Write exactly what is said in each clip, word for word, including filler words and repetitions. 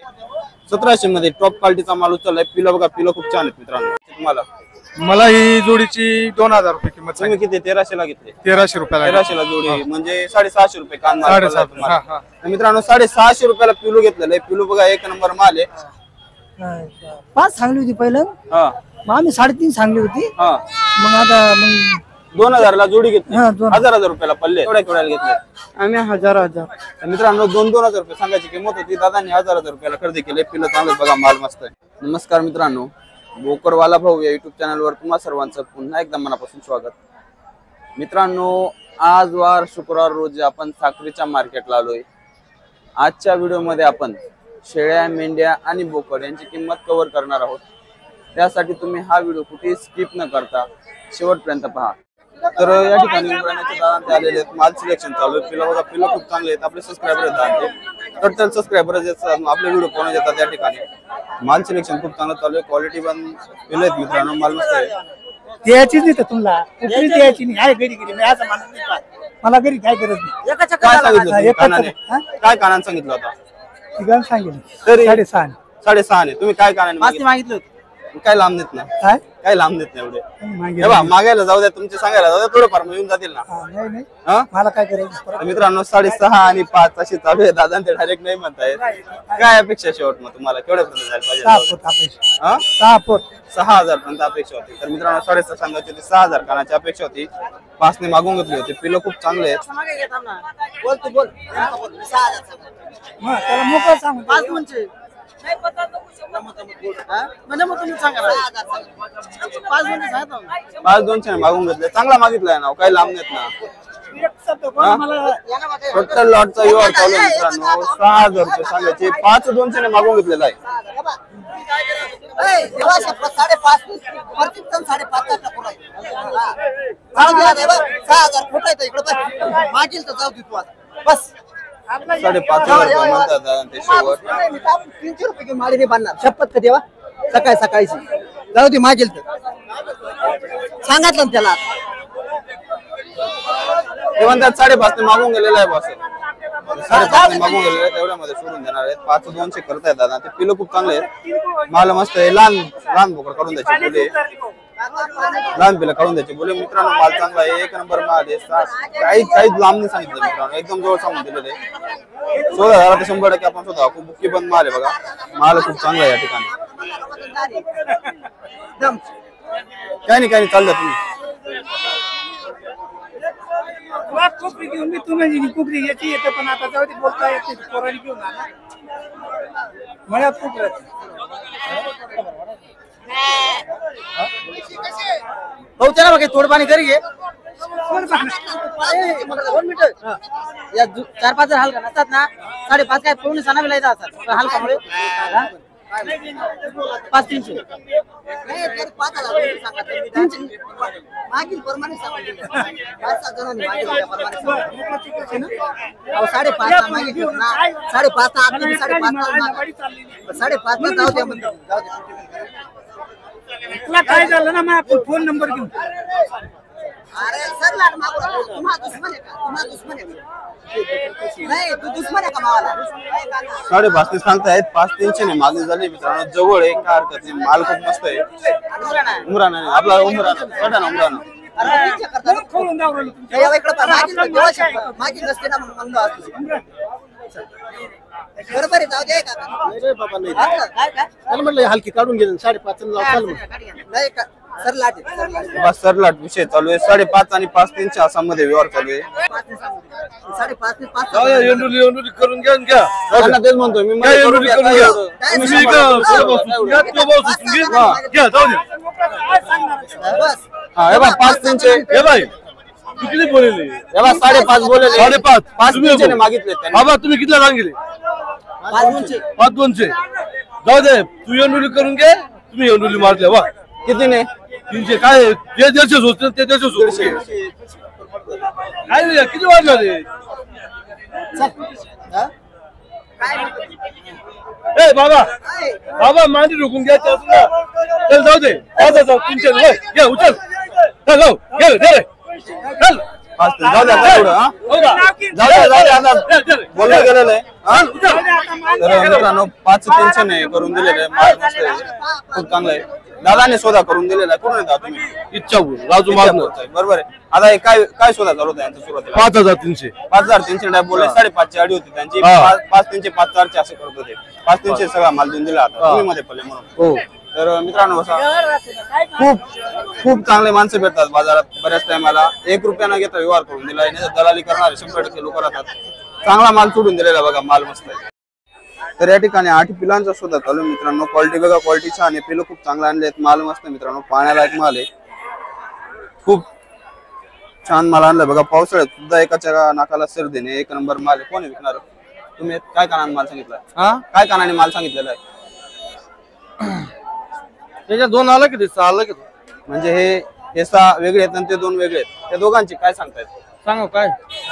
सतराशे मध्ये टॉप क्वालिटीचा माल उचललाय। पिलो बघा, पिलो खूप छान आहेत मित्रांनो। तुम्हाला मला ही जोडीची दोन हजार रुपये किंमत तुम्ही किती तेराशे ला घेतले? तेराशे रुपयाला तेराशे ला जोडी म्हणजे साडेसहाशे रुपये कान माल साडेसात. पडला तुम्हाला। तर मित्रांनो साडेसहाशे रुपयाला पिलो घेतलेलं आहे। पिलो बघा एक नंबर माल आहे। पाच सांगली होती पहिलं, हा मग आम्ही साडेतीन सांगली होती, हा मग आता मग दोन हजार ला जोडी घेतली, हा, दोन. हजार हजार रुपयाला पडले। केवढ्या केवढ्याला घेतले? आम्ही हजार हजार तर मित्रांनो दोन दोन हजार रुपये सांगायची किंमत होती, दादांनी हजार हजार रुपयाला खरेदी केले। पिलं चांगलं बघा, माल मस्त आहे। नमस्कार मित्रांनो, बोकरवाला भाऊ या युट्यूब चॅनलवर तुम्हा सर्वांचं पुन्हा एकदा मनापासून स्वागत। मित्रांनो आज वार शुक्रवार रोजी आपण साखरेच्या मार्केटला आलोय। आजच्या व्हिडिओमध्ये आपण शेळ्या, मेंढ्या आणि बोकड यांची किंमत कव्हर करणार आहोत। त्यासाठी तुम्ही हा व्हिडिओ कुठेही स्किप न करता शेवटपर्यंत पहा। तर या ठिकाणी उमराण्याचे दादा आलेले आहेत, माल सिलेक्शन चालू आहे। पिला बघा, पिला खूप चांगले आहेत। आपले सबस्क्रायबर आहेत, टोटल सबस्क्रायबर आपले व्हिडिओ पाहून येतात। या ठिकाणी माल सिलेक्शन खूप चांगलं चालू आहे, क्वालिटी पण पिलं आहेत मित्रांनो, माल मस्त आहे। द्यायचीच नाही तर तुम्हाला कुठली द्यायची नाही आहे, घरी घरी मी असं म्हणत नाही का? मला घरी काय गरज नाही। काय सांगितलं तुम्ही कानाने? काय कानाने सांगितलं होता? ठिकाण सांगितलं तरी साडेसहा साडेसहा ने तुम्ही काय कानाने मागितलं होतं? काय लांब देत नाही, काय काय लांब देत नाही एवढे। मागितलं? हे बघा, मागायला जाऊ द्या, तुमचे सांगायला जाऊ द्या, थोडंफार मग येऊन जातील ना। हा, नाही नाही हा मला काय करायचं? तर मित्रांनो साडेसहा आणि पाच अशी चालू आहे। दादा ते डायरेक्ट नाही म्हणतायत। काय अपेक्षा शेवट मग तुम्हाला केवढ्या पर्यंत जायला सहा पाहिजे? फूट अपेक्षा, हा सहा फूट सहा हजार पर्यंत अपेक्षा होती। तर मित्रांनो साडेसहा सांगायची होती, सहा हजार कानाची अपेक्षा होती। पाचने मागून घेतली होती। पिलं खूप चांगले आहेत। बोल तू बोल, मग त्याला मोकळं सांग पाच म्हणजे पाच दोनशे मागून घेतले, चांगला मागितलाय ना, काही लांब नेत ना। टोटल लॉटचा व्यवहार चालू आहे मित्रांनो। सहा हजार रुपये सांगायचे, पाच दोनशे ने मागून घेतलेला आहे। साडेपाच साडेपाच सहा हजार फुट इकडे मागील तर जाऊ दे तू बस। साडेपाच हजार रुपये म्हणतात दादा ते शेवट। तीनशे रुपये घेऊन माडी नाही बांधणार, शपथ का देवा सकाळी सकाळीची जाऊ दे मागेल तर सांगितलं ना त्याला। ते म्हणतात साडेपाच ने मागून गेलेला आहे बॉस, साडेपाच ने मागून गेलेला आहे, तेवढ्यामध्ये सोडून देणार आहेत। पाच दोनशे करतायत दादा ते। पिलं खूप चांगले आहेत, माल मस्त आहे। लहान लहान बोकड काढून द्यायचे बोले, लहान पिलं काढून द्यायचे बोले मित्रांनो। माल चांगला आहे, एक नंबर माल आहे। काही काही लांब नाही सांगितलं मित्रांनो, एकदम जवळ सांगून दिलेलं आहे। सोळा हजार शंभर टक्के आपण स्वतः खूप बुक्की बंद माल आहे बघा, माल खूप चांगला आहे या ठिकाणी। काही नाही काही नाही चालतं तुम्ही। कुकरी घेऊन मी तुम्ही कुकरी याची येते, पण आता जाऊ दे बोलता येते पोरांनी घेऊन आला मला कुकर भाऊ त्याला बघा थोडं पाणी घरी घे। दोन मिनिट या चार पाच जर हलका नसतात ना, साडेपाच काय पाहुणे सणावी लायचा असतात हलकामुळे पाच तीनशे मागील प्रमाणे साडेपाच मागितलं ना, साडेपाच साडेपाच साडेपाच ला जाऊ द्या म्हणजे जाऊ द्या। तुला काय झालं ना, मग फोन नंबर घेऊन अरे सर लाट मागू नका, तुम्हा दुश्मन आहे का? तुम्हा दुश्मन आहे का? नाही तू दुश्मन आहे का मावाला? साडेपाच ने सांगतायत, पाच तीनशे ने मागणी झाली मित्रांनो। जवळ आहे, काय हरकत नाही, माल खूप मस्त आहे। उमराना नाही आपला, उमराना सटा ना उमराना। खोलून दावलं मागील नसते ना म्हणलं असतं बरोबर आहे, जाऊ दे का म्हटलं हलकी काढून गेलं साडेपाच नाही का सर लाट बस सरलाट विषय चालू आहे। साडेपाच आणि पाच तीनशे आसाममध्ये व्यवहार चालू आहे। साडेपाच ते पाच करून घ्या घ्या त्यांना तेच म्हणतोय मी, मध्ये करून घ्या, काय एवढं? तुम्ही बस हा, हे बघा पाच तीनशे, हे बाई तू किती बोलले? हे बघा साडेपाच बोलले, साडेपाच पाच तीनशे ने मागितले त्यांनी। बाबा तुम्ही कितीला सांगितले? पाच दोनशे पाच दोनशे जाऊ दे, तू एवढी करून घे, तुम्ही एवढी मारले वा किती ने? तीनशे काय ते दीडशे होते ते दीडशे होते काय नाही, किती वाजले रे? ए बाबा बाबा मांडी रोखून घ्यायचं असं ना, चल जाऊ दे, जाऊ जाऊ तीनशे घे उचल, चल जाऊ घे दे रे, चल पाच तीन जाऊ द्या आता थोडं, हा? जाऊ द्या जाऊ द्या आता बोललं गेलेलं आहे। तर मित्रांनो पाच टेन्शन आहे करून दिलेलं आहे, माल मस्त आहे, खूप चांगलं आहे. दादाने सोदा करून दिलेला आहे. कुठून येतात तुम्ही? इच्छा राजू मागणं बरोबर आहे. आता हे काय काय सोदा चालू होता यांचा सुरुवातीला? पाच हजार तीनशे पाच हजार तीनशे डाय बोलले, साडेपाचची अडी होती त्यांची, हा. पाच पाच तीनशे पाच चारशे असे करत होते. पाच तीनशे सगळा माल देऊन दिला आता तुम्ही मध्ये पडले म्हणून. हो तर मित्रांनो असा खूप खूप चांगले माणसं भेटतात बाजारात. बऱ्याच टायमाला एक रुपया न घेता व्यवहार करून दिला, नाही दलाली करणारे शंभर टक्के लोक राहतात. चांगला माल सोडून दिलेला बघा, माल मस्त आहे. तर या ठिकाणी आठ पिलांचा शोधा चालू आहे मित्रांनो. क्वालिटी बघा, क्वालिटी छान आहे, पिलं खूप चांगले आणले आहेत, माल मस्त आहे मित्रांनो, पाण्यालायक माल आहे, खूप छान माल आणलाय बघा. पावसाळ्यात सुद्धा एकाच्या नाकाला सर देणे, एक नंबर माल आहे. कोण आहे विकणार? तुम्ही काय कानाने माल सांगितलाय? हा काय कानाने माल सांगितलेला आहे? त्याच्यात दोन आलं किती सहा आलं किती म्हणजे हे हे सहा वेगळे आहेत आणि ते दोन वेगळे आहेत, त्या दोघांचे काय सांगतायत? सांगा काय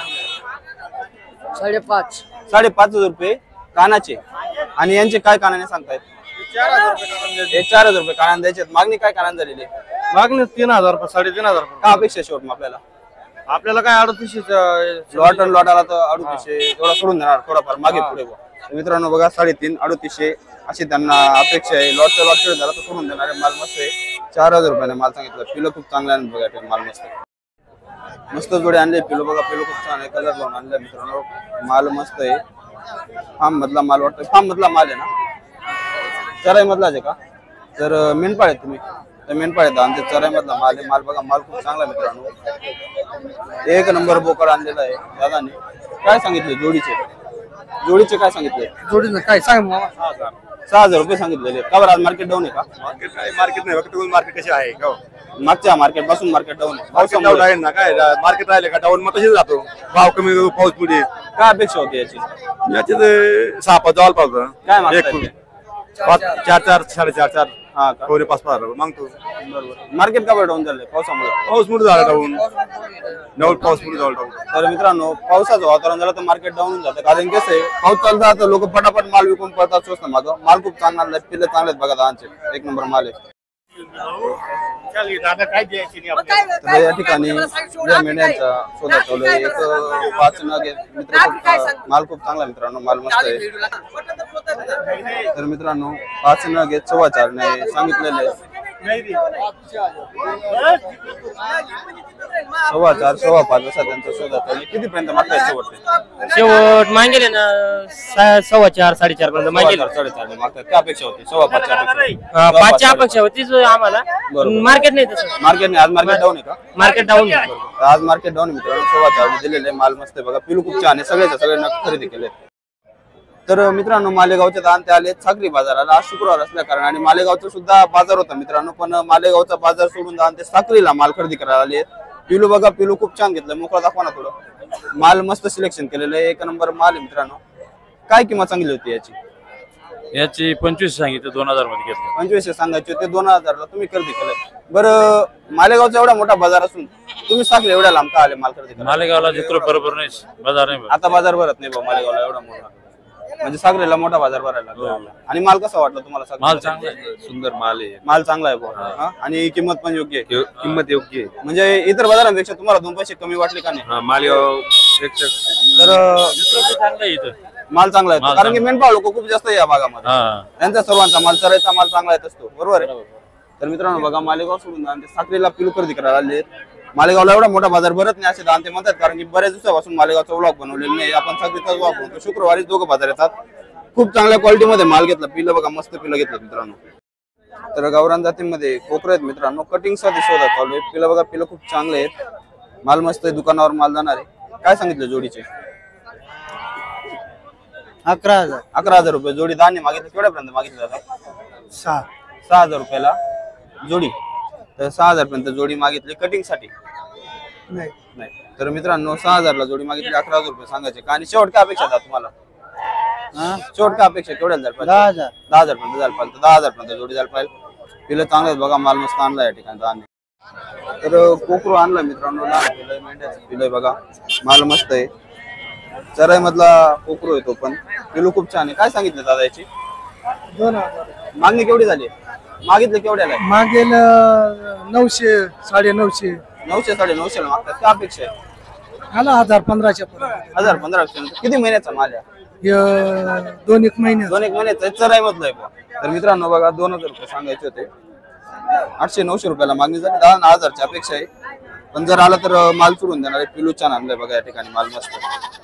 साडेपाच साडेपाच हजार रुपये कानाचे, आणि यांचे काय कानाने सांगतायत? हे चार हजार रुपये कानाने द्यायचे. मागणी काय कानाने झालेली आहे? मागणी तीन हजार रुपये साडेतीन हजार रुपये. का अपेक्षा शेवट मग आपल्याला? आपल्याला काय अडतीसशे लॉट आणि लॉट आला तर अडतीसशे एवढा सोडून देणार, थोडाफार मागे पुढे बुवा. मित्रांनो बघा, साडेतीन अडतीसशे अशी त्यांना अपेक्षा आहे. लॉटचा लॉट खेळ झाला तर सोडून देणार आहे. माल मस्त आहे, चार हजार रुपयाने माल सांगितलं. पिलं खूप चांगले आहे बघा, माल मस्त आहे, मस्त जोडे आणले. पिलो बघा, पिलो खूप छान आहे, कलर लावून आणले मित्रांनो, माल मस्त आहे. फार्म मधला माल वाटतं, फार्म मधला माल आहे ना, चराई मधलाच आहे का? तर मेंढपाळ आहेत तुम्ही, तर मेंढपाळ आहेत आणि ते चराई मधला माल आहे. माल बघा, माल खूप चांगला आहे मित्रांनो, एक नंबर बोकड आणलेला आहे दादाने. काय सांगितले जोडीचे? जोडीचे काय सांगितले? जोडीनं काय सांग सहा हजार रुपये सांगितलेले. का बरं आज मार्केट डाऊन आहे का? मार्केट मार्केट नाही फक्त मार्केट कशी आहे का? मागच्या मार्केट पासून मार्केट डाऊन आहे, पाऊस डाऊन आहे ना, काय मार्केट राहिले का डाऊन मग तशीच जातो, भाव कमी पाऊस पुढे. काय अपेक्षा होती याची? याच्यात सहा पाच जावाल पावतं काय मागताय एक ते? पाच चार चार साडेचार चार हा का? पावणे पाच पाच मागतो. बरोबर. मार्केट का बरं डाऊन झालंय? पावसामुळे. पाऊस पुढे झाला डाऊन, नऊ पाऊस पुढे झाला डाऊन. तर मित्रांनो, पावसाचं वातावरण झालं तर मार्केट डाऊन होऊन जातं. कारण कसं आहे, पाऊस चालता तर लोक पटापट माल विकून पडतात स्वस्त मागं. माल खूप चांगला आणलाय, पिल्ले चांगले आहेत बघा, दादांचे एक नंबर माल आहे. तर या ठिकाणी या मेंढ्यांचा शोधा चालू आहे. एक पाच नग आहेत. मित्र खूप माल खूप चांगला आहे मित्रांनो, माल मस्त आहे. तर मित्रांनो, पाच नग आहेत, सव्वा चार नाही सांगितलेले, सव्वा चार सव्वा पाच असा त्यांचा शोधा चालू आहे. किती पर्यंत मागताय शेवटचे? शेवट मागेले ना सा- सव्वा चार साडेचार पर्यंत मागेले. साडेचार मागतात. काय अपेक्षा होती? सव्वा पाचची अपेक्षा. हा, पाचची अपेक्षा होतीच आम्हाला, बरोबर. मार्केट नाही तसं, मार्केट नाही आज, मार्केट डाऊन आहे का? Market down. आज मार्केट डाऊन मित्रांनो, सव्वा चार दिलेले. माल मस्त आहे बघा, पिलू खूप छान आहे, सगळ्याच्या सगळ्यांना खरेदी केले. तर मित्रांनो, मालेगावच्या दान ते आले सागरी बाजाराला. आज शुक्रवार असल्या कारण आणि मालेगावचा सुद्धा बाजार होता मित्रांनो, पण मालेगावचा बाजार सोडून दान ते साखरीला माल खरेदी करायला आले. पिलू बघा, पिलू खूप छान घेतलं, मोकळा दाखवा ना थोडं. माल मस्त सिलेक्शन केलेलं आहे, एक नंबर माल आहे मित्रांनो. काय किंमत सांगितली होती याची? याची पंचवीस सांगितलं, दोन हजार मध्ये घेतलं. पंचवीसशे सांगायचे होते, दोन हजारला तुम्ही खरेदी केलं. बरं, मालेगावचा एवढा मोठा बाजार असून तुम्ही साखरी एवढ्या लांब का आले माल खरेदी करायला? मालेगावला जित्र बरोबर नाही, बाजार नाही. आता बाजार भरत नाही बा मालेगावला एवढा मोठा, म्हणजे सागरेला मोठा बाजार भरायला लागला. आणि माल कसा वाटला तुम्हाला? सागरी माल चांगला आहे, सुंदर माल आहे, माल चांगला आहे बुवा. हा? आणि किंमत पण योग्य आहे, यो- किंमत योग्य आहे. म्हणजे इतर बाजारांपेक्षा तुम्हाला दोन पैसे कमी वाटले का नाही? हा, मालेगाव प्रेक्षक तर चांगलं आहे इथं. माल चांगला आहे, माल कारण की चांगला. मेंढपाळ लोक खूप जास्त आहे या भागामध्ये. हा, त्यांचा सर्वांचा माल, चरायचा माल चांगला येत असतो, बरोबर आहे. तर मित्रांनो बघा, मालेगाव सोडून आणि ते साखरेला पिलू खरेदी करायला आले. मालेगावला एवढा मोठा बाजार भरत नाही असे दांते म्हणतात, कारण की बऱ्याच दिवसापासून मालेगावचा व्लॉग बनवलेला नाही. आपण साखरेचा व्लॉग बनवतो, शुक्रवारी दोघं बाजार येतात. खूप चांगल्या क्वालिटीमध्ये माल घेतला, पिलं बघा, मस्त पिलं घेतलं मित्रांनो. तर गावरान जातीमध्ये कोकरे आहेत मित्रांनो, कटिंग साठी शोधा चालू आहे. पिलं बघा, पिलं खूप चांगले आहेत, माल मस्त आहे, दुकानावर माल जाणार आहे. काय सांगितलं जोडीचे? अकरा हजार अकरा हजार रुपये जोडी. धान्य मागितलं केवढ्यापर्यंत मागितलं आता? सहा सहा हजार रुपयाला जोडी. तर सहा हजार पर्यंत जोडी मागितली कटिंग साठी. नाही नाही, तर मित्रांनो सहा हजारला जोडी मागितली, अकरा हजार रुपये सांगायचे का? आणि शेवट काय अपेक्षा था तुम्हाला? शेवट काय अपेक्षा केवढ्याला झालं पाहिजे? दहा हजार दहा हजार पर्यंत झालं पाहिजे. दहा हजार पर्यंत जोडी झालं पाहिजे. पिलं चांगलं बघा, माल मस्त आणला या ठिकाणी धान्य. तर कोकरू आणला मित्रांनो, लहान पिलं मेंढ्याचं पिलं बघा, माल मस्त आहे. चराई मधला कोकरू आहे तो पण. पिलू खूप छान आहे. काय सांगितलं दादा याची? दोन हजार मागणी केवढी झाली? मागितलं केवढ्याला आहे? मागेल नऊशे साडे नऊशे नऊशे साडे नऊशेला मागतात. काय अपेक्षा आहे? आला हजार पंधराशे पर्यंत हजार पंधराशे. किती महिन्याचा माल आहे? य- दोन एक महिने दोन एक महिन्याचं चराई मधलं आहे बुवा. तर मित्रांनो बघा दोन हजार रुपये सांगायचे होते, आठशे नऊशे रुपयाला मागणी झाली, दहा दहा हजारची अपेक्षा आहे. पण जर आला तर माल सोडून देणार आहे. पिलू छान आणलंय बघा या ठिकाणी, माल मस्त आहे.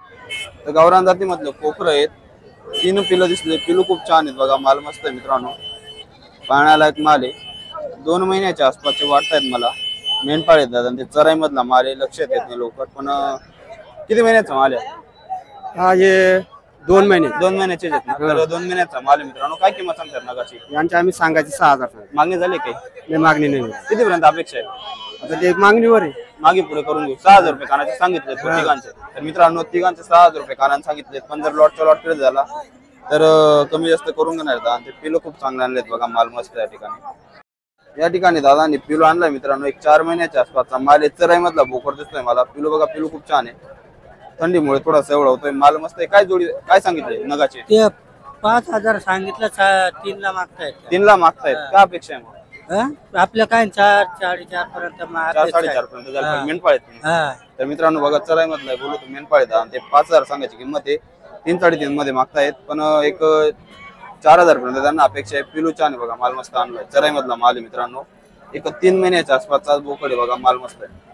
तर गावरान जाती मधलं कोकरं आहेत, तीन पिलं दिसले, पिलू खूप छान आहेत बघा, माल मस्त आहे मित्रांनो, पाण्याला एक माल आहे. दोन महिन्याच्या आसपासचे वाटतायत मला, मेंढपाळ आहेत दादा, ते चराई मधला माल आहे, लक्षात येत नाही लवकर. पण अं, किती महिन्याचा माल आहे? हा हे दोन महिने दोन महिन्याचे आहेत ना? तर दोन महिन्याचा माल आहे मित्रांनो. काय किंमत सांगतात नगाची? यांची आम्ही सांगायची सहा हजार सांगितले. मागणी झाली काही? नाही, मागणी नाही. किती पर्यंत अपेक्षा आहे? आता ते मागणीवर आहे. मागे पुढे करून घेऊ. सहा हजार रुपये कानाचे सांगितले तिघांचे. तर मित्रांनो तिघांचे सहा हजार रुपये कानाने सांगितले, पण जर लॉटचा लॉट केला झाला तर अं, कमी जास्त करून घेणार आहेत. आणि ते पिलो खूप चांगले आणलेत बघा, माल मस्त या ठिकाणी. या ठिकाणी दादांनी पिलो आणलाय मित्रांनो, एक चार महिन्याच्या आसपासचा माल आहे. चराई मधला बोकड दिसतोय मला. पिलो बघा, पिलो खूप छान आहे, थंडीमुळे थोडासा एवढा होतोय, माल मस्त आहे. काय जोडी काय सांगितले नगाचे? ते पाच हजार सांगितलं सा- तीनला मागतायत. तीनला मागतायत, काय अपेक्षा आहे मग? हं? आपलं काय चार साडेचार पर्यंत माग- चार साडेचार पर्यंत झालं. हा. मेंढपाळ आहेत तुम्ही. हा. तर मित्रांनो बघा, चराई मधला बोलू तो मेंढपाळ आहेत आणि ते पाच हजार सांगायची किंमत आहे, तीन साडेतीन मध्ये मागतायत. पण अं, एक अं, चार हजार पर्यंत त्यांना अपेक्षा आहे. पिलू छान आहे बघा, माल मस्त आणलाय, चराई मधला माल आहे मित्रांनो. एक तीन महिन्याच्या आसपासचा बोकड आहे बघा, माल मस्त आहे.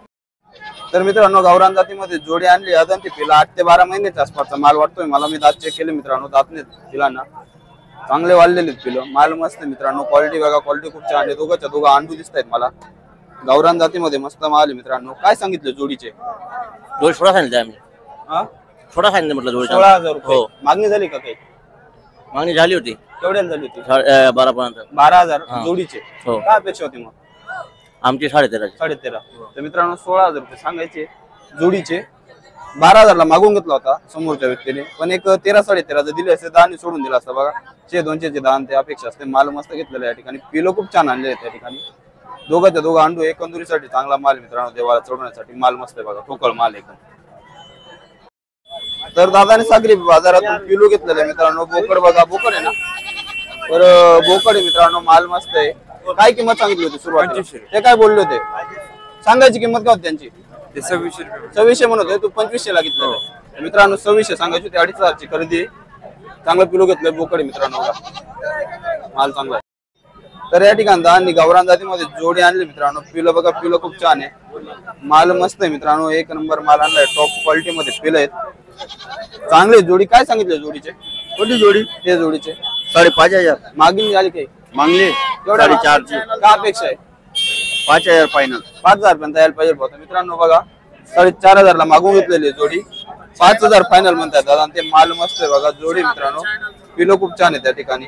तर मित्रांनो गावरान जातीमध्ये जोडी आणली अजंती पिला, आठ ते बारा महिन्याच्या आसपासचा माल वाटतोय मला. मी दात चेक केले मित्रांनो, दात नाही पिलांना चांगले वाढलेले पिलं, माल मस्त आहे मित्रांनो. क्वालिटी बघा, क्वालिटी खूप छान आहे. दोघांच्या दोघं अंडू दिसत आहेत मला. गावरान जातीमध्ये मस्त माल आहे मित्रांनो. काय सांगितलं जोडीचे? दोन सोळा सांगितले आम्ही. हा, सोळा सांगितलं म्हटलं जोडी. सोळा हजार रुपये. हो. मागणी झाली का काही? मागणी झाली होती केवढ्याला झाली होती? बारा पर्यंत. बारा हजार हा. जोडीचे. हो. काय अपेक्षा होती मग? आमची साडेतेरा. साडे तेरा. तर मित्रांनो सोळा हजार रुपये सांगायचे जोडीचे, बारा हजारला मागून घेतला होता समोरच्या व्यक्तीने, पण एक तेरा साडे तेरा जर दिले असते, दहा सोडून दिला असता बघा. चे दोनशे चे दहा ते अपेक्षा असते. माल मस्त घेतलेला या ठिकाणी, पिलो खूप छान आणले त्या ठिकाणी. दोघांच्या दोघं अंडू एकंदरीसाठी चांगला माल आहे मित्रांनो. देवाला चढवण्यासाठी माल मस्त आहे बघा, ठोकळ माल एकदम. तर दादाने सागरी बाजारातून पिलो घेतलेला आहे मित्रांनो. बोकड बघा, बोकड आहे ना, तर बोकड आहे मित्रांनो, माल मस्त आहे. काय किंमत सांगितली होती सुरुवातीला? ते काय बोलले होते? सांगायची किंमत काय होती त्यांची? ते सव्वीसशे रुपये. सव्वीसशे म्हणत होते, तू पंचवीसशे ला घेतलं. मित्रांनो सव्वीसशे सांगायची होती, अडीच हजारची खरेदी. चांगलं पिलो घेतलंय बोकड आहे मित्रांनो, माल चांगला आहे. तर या ठिकाणी दादांनी गावरान जातीमध्ये जोडी आणली मित्रांनो. पिलो बघा, पिलो खूप छान आहे, माल मस्त आहे मित्रांनो. एक नंबर माल आणलाय, टॉप क्वालिटी मध्ये पिलं आहेत चांगले. जोडी काय सांगितले जोडीचे? कोणती जोडी? ते जोडीचे साडेपाच हजार मागणी झाली काही? मागणी साडेचारची. काय अपेक्षा आहे? पाच हजार फायनल. पाच हजार पर्यंत यायला पाहिजे होतं मित्रांनो. बघा साडेचार हजार ला मागून घेतलेली जोडी, पाच हजार फायनल म्हणतात दादा. आणि ते माल मस्त आहे बघा, जोडी मित्रांनो. पिलो खूप छान आहे त्या ठिकाणी.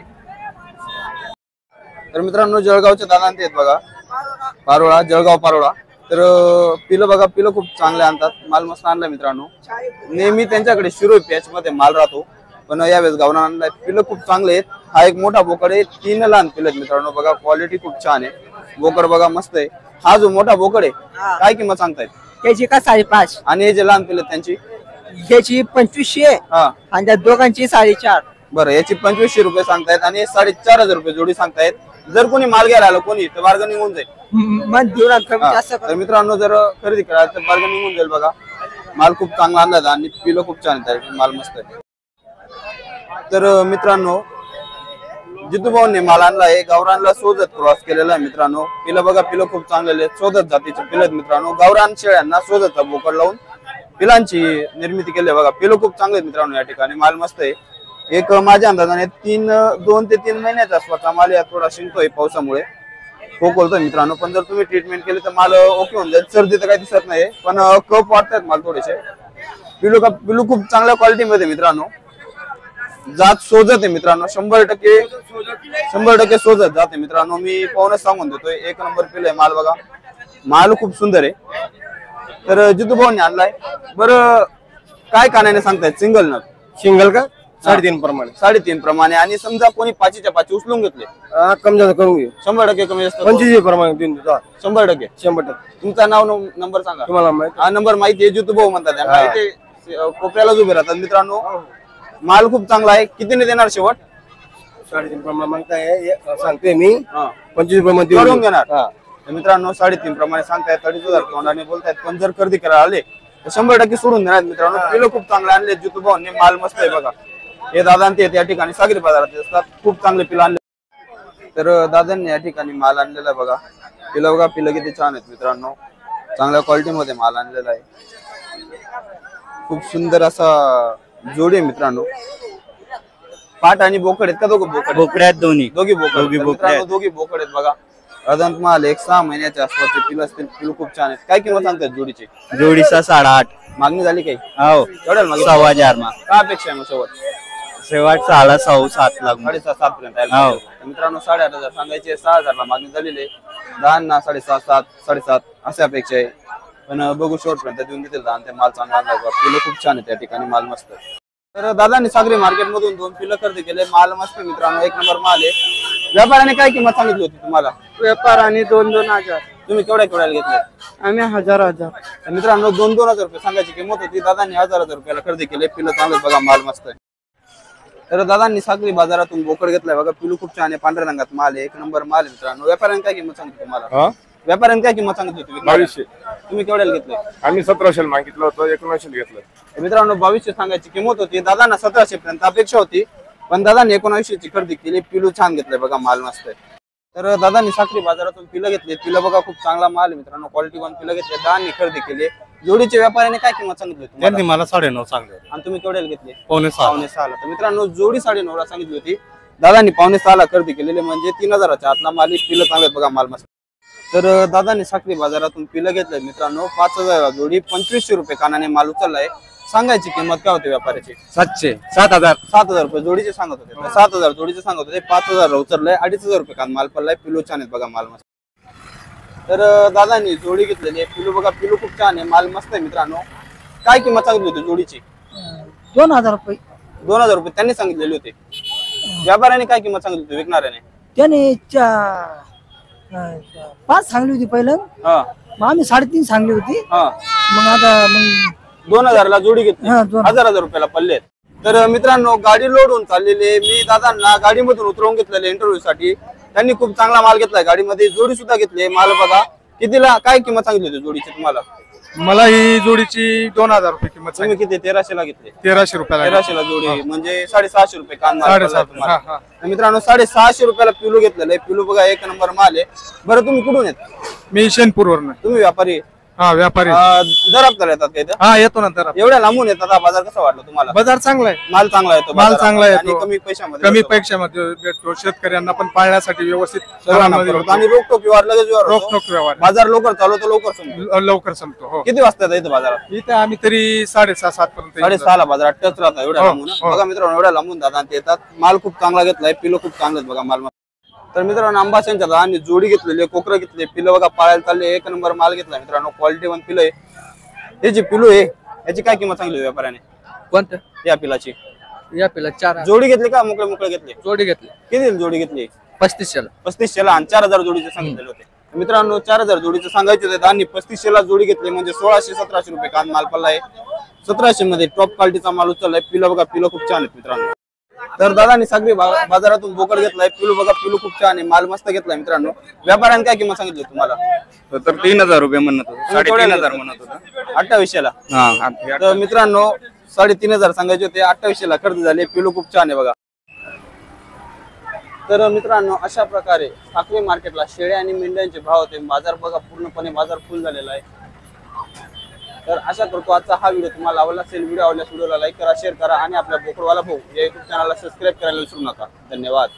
तर मित्रांनो जळगावच्या दादा ते आहेत बघा, पारोळा, जळगाव पारोळा. तर पिलं बघा, पिलं खूप चांगले आणतात, माल मस्त आणलाय मित्रांनो. नेहमी त्यांच्याकडे शिरोई पॅच मध्ये माल राहतो, पण यावेळेस गावना आणलाय. पिलं खूप चांगले आहेत. हा एक मोठा बोकड आहे, तीन लहान पिलं आहेत मित्रांनो. बघा क्वालिटी खूप छान आहे, बोकड बघा मस्त आहे. हा जो मोठा बोकड आहे, काय किंमत सांगतायत? त्याची का साडेपाच, आणि हे जे लहान पिलं आहेत त्यांची? ह्याची पंचवीसशे हा आणि त्या दोघांची साडेचार. बरं, याची पंचवीसशे रुपये सांगतायत आणि साडेचार हजार रुपये जोडी सांगतायत. जर कोणी माल घ्यायला आलं कोणी तर बार्गनिंग होऊन जाईल. मन देऊन कमी हा. जास्त तर मित्रांनो जर खरेदी करा तर बार्गनिंग होऊन जाईल बघा. माल खूप चांगला आणला आणि पिलो खूप छान आहे, माल मस्त आहे. तर मित्रांनो जितू भाऊंनी माल आणला आहे, गावरानला सोजत क्रॉस केलेला आहे मित्रांनो. पिलं बघा, पिलं खूप चांगले आहेत, सोजत जातीचे पिलं आहेत मित्रांनो. गावरान शेळ्यांना सोजतचा बोकड लावून पिलांची निर्मिती केली आहे बघा. पिलं खूप चांगले आहेत मित्रांनो या ठिकाणी, माल मस्त आहे. एक माझ्या अंदाजाने तीन दोन ते तीन महिन्याचा स्वतः माल या थोडा शिंकतोय पावसामुळे, खोकलतोय मित्रांनो. पण जर तुम्ही ट्रीटमेंट केली तर माल ओके होऊन जाईल. सर्दी तर काही दिसत नाही, पण कप वाटतात माल थोडेसे. पिलू का पिलू खूप चांगल्या क्वालिटी मध्ये मित्रांनो. जात सोजत आहे मित्रांनो, शंभर टक्के शंभर टक्के सोजत जाते मित्रांनो. मी पाहूनच सांगून देतोय, एक नंबर पिल आहे माल बघा. माल खूप सुंदर आहे. तर जितू भाऊंनी आणलाय. बरं काय कानाने सांगतायत सिंगल न? सिंगल का साडेतीन प्रमाणे? साडेतीन प्रमाणे. आणि समजा कोणी पाचीच्या पाची उचलून घेतले हा, कमी जास्त करून घेऊ. शंभर टक्के कमी जास्त पंचवीस प्रमाणे देऊन देतो. शंभर टक्के शंभर टक्के. तुमचा नाव नंबर सांगा. तुम्हाला माहिती? हा नंबर माहिती आहे, जितू भाऊ म्हणतात त्यांना. इथे कोपऱ्यालाच उभे राहतात मित्रांनो. माल खूप चांगला आहे. कितीने देणार शेवट? साडेतीन प्रमाणे मागताय, सांगते मी हा. पंचवीस प्रमाणे करून घेणार. तर मित्रांनो साडेतीन प्रमाणे सांगतायत, अडीच हजार तोंडाने बोलतायत. पण जर खरेदी करायला आले शंभर टक्के सोडून देणार मित्रांनो. पिलं खूप चांगले आणले जितू भाऊंनी, माल मस्त आहे बघा. हे दादा ते त्या ठिकाणी सागरी बाजारात असतात, खूप चांगले पिलं आणले. तर दादांनी या ठिकाणी माल आणलेला आहे बघा. पिलं बघा, पिलं किती छान आहेत मित्रांनो, चांगल्या क्वालिटी मध्ये माल आणलेला आहे. खूप सुंदर असा जोडी आहे मित्रांनो. पाट आणि बोकड आहेत का? दोघं बोकड बोकड्या आहेत दोन्ही. दोघी बोकड दोघी बोकडे मित्रांनो, आहेत. दोघी बोकड आहेत बघा. अदंत माल एक सहा महिन्याच्या आसपासचे पिलं असतील. पिलं खूप छान आहेत. काय किंमत सांगतात जोडीची? जोडीचा साडेआठ. मागणी झाली काही? हो एवढ्याला मागितलं? सव्वा हजार माग. काय अपेक्षा आहे मग शेवट? शेवट सहाला सहा सात लागून. साडेसहा सात पर्यंत आहे. हो. तर मित्रांनो साडेआठ हजार सांगायचे, सहा हजारला मागणी झालेली आहे. दहा ना साडेसहा सात साडेसात अशी अपेक्षा आहे, पण बघू शेवटपर्यंत देऊन देतील. दहा ते माल चांगला आणला. पिलं खूप छान आहे त्या ठिकाणी, माल मस्त आहे. तर दादांनी सागरी मार्केट मधून दोन पिलं खरेदी केले. माल मस्त आहे मित्रांनो, एक नंबर माल आहे. व्यापाऱ्याने काय किंमत सांगितली होती तुम्हाला? व्यापाराने दोन दोन हजार, तुम्ही केवढ्या केवढ्याला घेतले? आम्ही हजार हजार. तर मित्रांनो दोन दोन हजार रुपये सांगायची किंमत होती. दादांनी हजार हजार रुपयाला खरेदी केले. पिलं चांगलं बघा, माल मस्त आहे. तर दादांनी सागरी बाजारातून बोकड घेतलाय बघा. पिलू खूप छान आहे, पांढऱ्या रंगात माल आहे, एक नंबर माल आहे मित्रांनो. व्यापाऱ्याने काय किंमत सांगितली तुम्हाला? व्यापाऱ्याने काय किंमत सांगितली होती? बावीसशे. तुम्ही केवढ्याला घेतले? आम्ही सतराशे मागितलं होतं, एकोणऐंशी घेतलं. तर मित्रांनो बावीसशे सांगायची किंमत होती. दादांना सतराशे पर्यंत अपेक्षा होती, पण दादांनी एकोणऐंशी ची खरेदी केली. पिलू छान घेतलंय बघा, माल मस्त आहे. तर दादांनी साखरी बाजारातून पिलं घेतले. पिलं बघा खूप चांगला माल आहे मित्रांनो, क्वालिटी वन पिलं घेतले. दादांनी खरेदी केली. जोडीच्या व्यापाऱ्याने काय किंमत सांगितली होती तुम्हाला? मला साडेनऊ सांगले. आणि तुम्ही केवढ्याला घेतले? पावणे सहा. पावणे सहाला. तर मित्रांनो जोडी साडे नऊ ला सांगितली होती. दादांनी पावणे सहाला खरेदी केलेली, म्हणजे तीन हजाराच्या आतला माल. पिलं चांगले बघा, माल मस्त. तर दादांनी साखरी बाजारातून पिलं घेतलंय मित्रांनो. पाच हजार जोडी, पंचवीसशे रुपये कानाने माल उचललाय. सांगायची किंमत काय होती व्यापाऱ्याची? सातशे सात हजार सात हजार रुपये जोडीचे सांगत होते. सात हजार जोडीचे सांगत होते. पाच हजार उचललाय. अडीच हजार रुपये कान माल पडलाय. पिलू छान आहेत बघा, माल मस्त. तर दादांनी जोडी घेतलेली आहे. पिलू बघा, पिलू खूप छान आहे, माल मस्त आहे मित्रांनो. काय किंमत सांगितली होती जोडीची? दोन हजार रुपये. दोन हजार रुपये त्यांनी सांगितलेले होते. व्यापाऱ्याने काय किंमत सांगितली होती विकणाऱ्याने? त्याने चा- अं, पाच सांगली होती पहिलं, हा मग आम्ही साडेतीन सांगली होती. हा मग आता मग दोन हजारला जोडी घेतली. हा, दोन. हजार हजार रुपयाला पडले. तर मित्रांनो गाडी लोड होऊन चाललेली. मी दादांना गाडीमधून उतरवून घेतलेले इंटरव्ह्यू साठी. त्यांनी खूप चांगला माल घेतलाय. गाडीमध्ये जोडी सुद्धा घेतली. माल बघा कितीला, काय किंमत सांगितली होती जोडीची तुम्हाला? मला ही जोडीची दोन हजार रुपये किंमत तुम्ही किती? तेराशे ला घेतले. तेराशे रुपयाला तेराशे ला जोडी, म्हणजे साडेसहाशे रुपये कान माल साडेसहा. पडलाय तुम्हाला. हा, तर मित्रांनो साडेसहाशे रुपयाला पिलू घेतलेलं आहे. पिलू बघा, एक नंबर माल आहे. बरं तुम्ही कुठून येत? मी शेनपूरवरून. तुम्ही व्यापारी? हा व्यापारी. अं, दर हप्त्याला येतात का इथं? हा येतो ना तर. एवढ्या लांबून येतात. हा बाजार कसा वाटला तुम्हाला? बाजार चांगला आहे, माल चांगला येतो. माल बाजारात. चांगला आणि येतो. कमी पैशामध्ये कमी येतो. पैशामध्ये भेटतो. शेतकऱ्यांना पण पाळण्यासाठी व्यवस्थित सर्वांना दरामध्ये परवडतो. आणि रोखटोक व्यवहार लगेच व्यवहार होतो. रोखोक व्यवहार बाजार लवकर चालवतो, लवकर संपतो. ल- लवकर संपतो. हो किती वाजता येतं इथं बाजारात? इथे आम्ही तरी साडेसहा सात पर्यंत येतो. साडेसहा ला बाजारात टच राहतात. एवढ्या हो, लांबून. हो. बघा मित्रांनो, एवढ्या लांबून दादा ते येतात. माल खूप चांगला घेतलाय. पिलो खूप चांगलं बघा, माल मस्त. तर मित्रांनो अंबाशांच्या दादांनी जोडी घेतलेली, कोकरं घेतले. पिलं बघा पाळायला चालले. एक नंबर माल घेतला मित्रांनो, क्वालिटी वन पिलं आहे. हे जे पिलू आहे याची काय किंमत सांगली व्यापाऱ्याने? कोणतं? या पिलाची या पिला चार जोडी घेतली का मोकळे मोकळे घेतले? जोडी घेतली किती जोडी घेतली? पस्तीसशे पस्तीसशे ला. आणि चार हजार जोडीचे सांगितलेले होते मित्रांनो. चार हजार जोडीचे सांगायचे होते. आणि पस्तीसशे ला जोडी घेतली, म्हणजे सोळाशे सतराशे रुपये कान माल पडला आहे. सतराशे मध्ये टॉप क्वालिटीचा माल उचललाय. पिलो बघा, पिलो खूप छान आहेत मित्रांनो. तर दादांनी सागरी बा- बाजारातून बोकड घेतलाय. पिलू बघा, पिलू खूप छान आहे, माल मस्त घेतलाय मित्रांनो. व्यापाऱ्याने काय किंमत सांगितली तुम्हाला? तर तीन हजार रुपये म्हणत होतो. साडेतीन हजार म्हणत होतो. अठ्ठावीसशे ला. हा तर मित्रांनो साडेतीन हजार सांगायचे होते. अठ्ठावीसशे ला खरेदी झाली. पिलू खूप छान आहे बघा. तर मित्रांनो अशा प्रकारे साखरी मार्केटला शेळ्या आणि मेंढ्यांचे भाव होते. बाजार बघा, पूर्णपणे बाजार फुल झालेला आहे. तर अशा करतो आजचा हा व्हिडिओ तुम्हाला आवडला असेल. व्हिडिओ आवडल्यास व्हिडिओला लाईक करा, शेअर करा आणि आपल्या बोकडवाला भाऊ या युट्यूब चॅनलला सबस्क्राईब करायला विसरू नका. धन्यवाद.